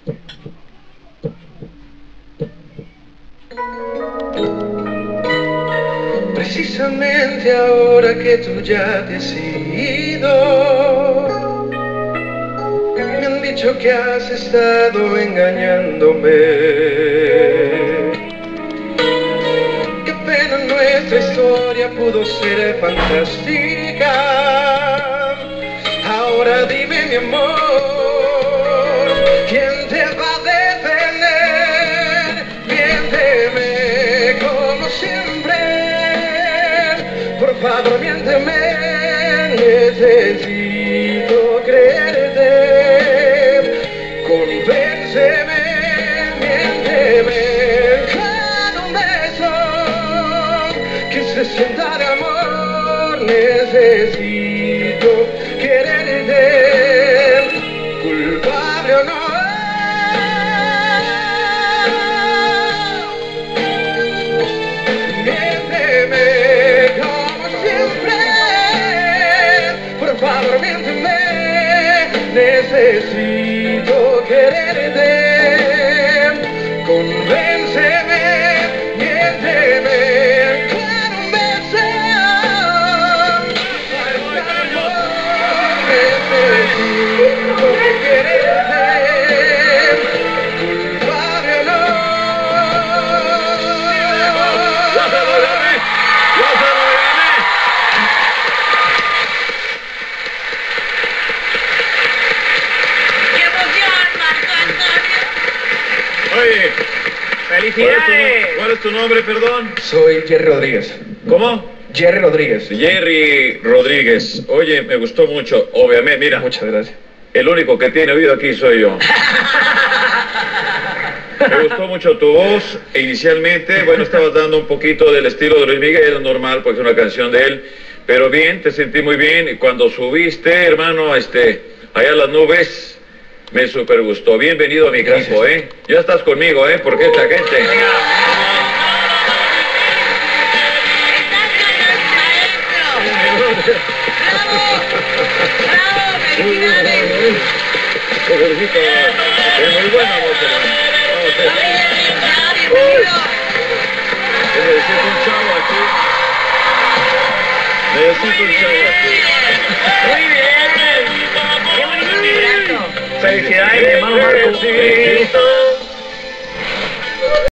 Precisamente ahora que tú ya te has ido, me han dicho que has estado engañándome. Qué pena, nuestra historia pudo ser fantástica. Ahora dime, mi amor, ¿quién te va a defender? Miénteme como siempre, por favor, miénteme, necesito creerte. Convénceme, miénteme con un beso que se sienta de amor. Necesito quererte, culpable o no. Miénteme como siempre, por favor, miénteme, necesito quererte. Convénceme, miénteme con un beso. Necesito quererte, culpable o no. ¡Ya se lo gané! ¡Ya se lo gané! ¡Qué emoción, Marco Antonio! Oye, ¡Felicidades! ¿cuál es tu nombre, perdón? Soy Jerry Rodríguez. ¿Cómo? Jerry Rodríguez. Jerry Rodríguez. Oye, me gustó mucho. Obviamente, mira, Muchas gracias. el único que tiene oído aquí soy yo. Me gustó mucho tu voz. Inicialmente, bueno, estabas dando un poquito del estilo de Luis Miguel, normal, porque es una canción de él. Pero bien, te sentí muy bien. Y cuando subiste, hermano, allá a las nubes, me super gustó. Bienvenido a mi equipo, Gracias. Ya estás conmigo, porque esta gente... ¡Estás con los maestros! ¡Bravo! ¡Bravo! ¡Felicidades! Jorgito, es muy buena voz, hermano. Vamos, ¡Bienvenido! necesito un chavo aquí. Necesito un chavo aquí. ¡Muy bien! ¡Qué bonito vibrato! Felicidades, mi hermano Marco. Necesito